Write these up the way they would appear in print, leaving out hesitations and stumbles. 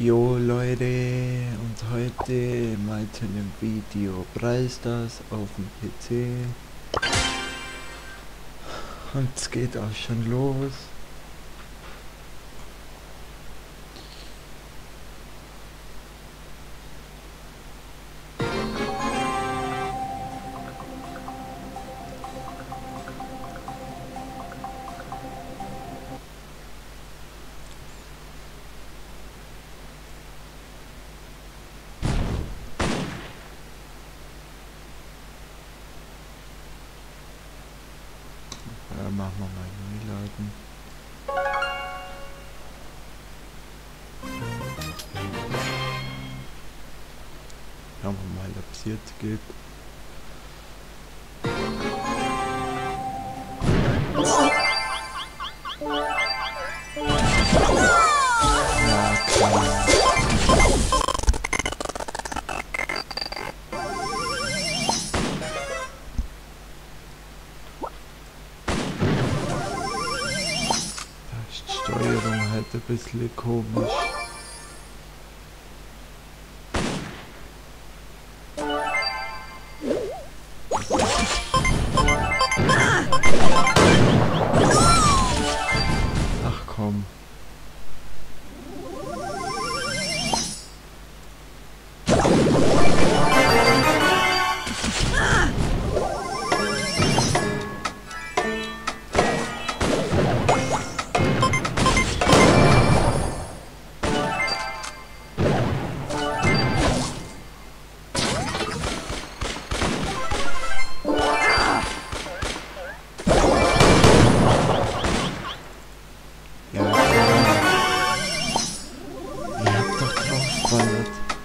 Jo Leute, und heute mal zu einem Video Brawl Stars auf dem PC. Und es geht auch schon los. Ja, machen wir mal neu laden. Schauen wir mal, ob es jetzt geht. Ja, klar. Da ist die Steuerung halt ein bisschen komisch. Ach komm. Ja, klar. Ihr habt doch draufgeballert.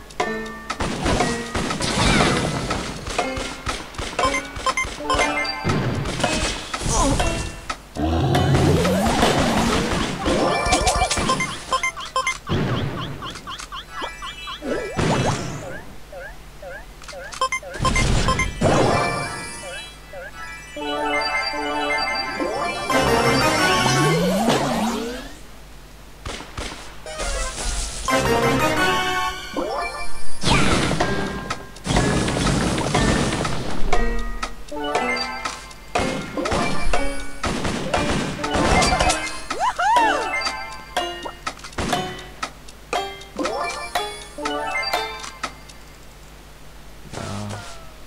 Ja.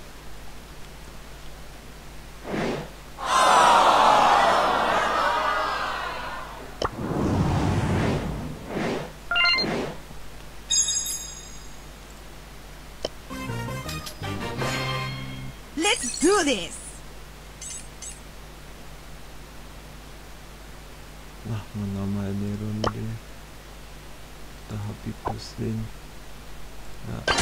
Let's do this! Machen wir nochmal eine Runde. Da hab ich gesehen. Ja.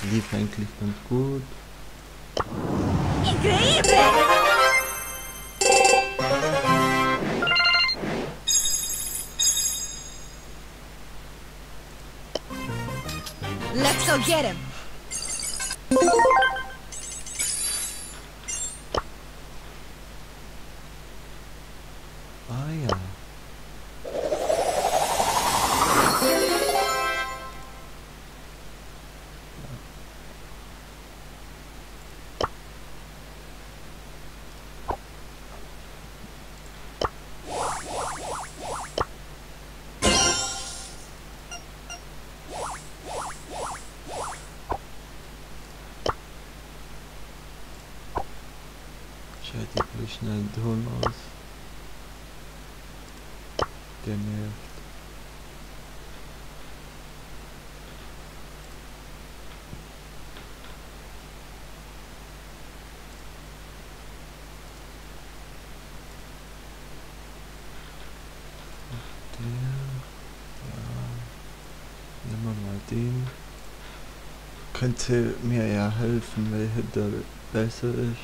lief eigentlich ganz gut. Let's go get him. Ah ja. Schalte bloß schnell den Ton aus. Der nervt. Nehmen wir mal den. Könnte mir ja helfen, welcher der besser ist.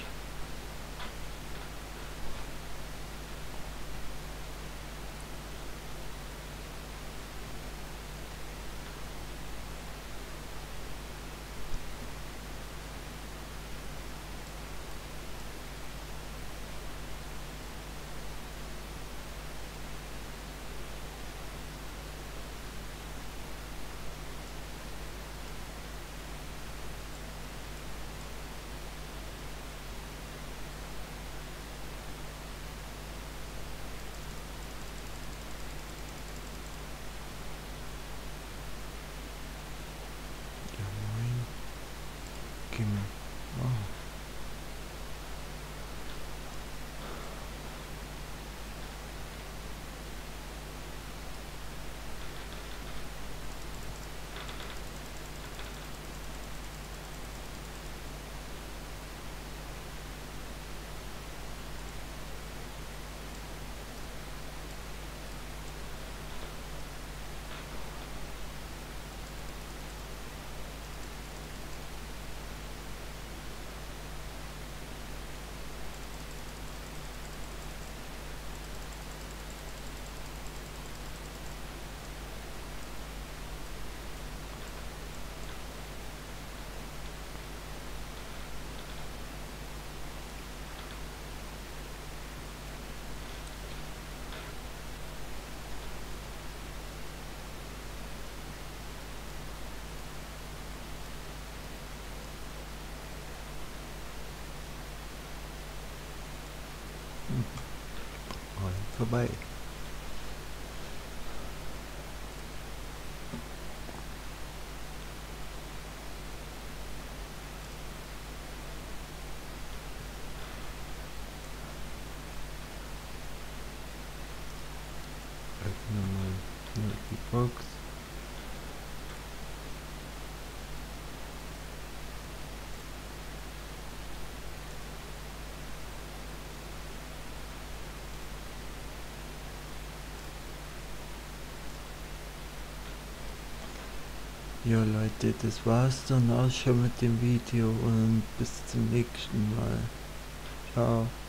Genau. Oh. Vorbei. Öffnen wir mal die Box. Ja Leute, das war's dann auch schon mit dem Video und bis zum nächsten Mal. Ciao.